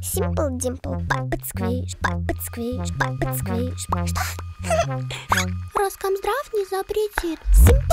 Simple Dimple, Puppet Squish, Puppet Squish, Puppet Squish. Что? Роскомздрав не запретит. Simple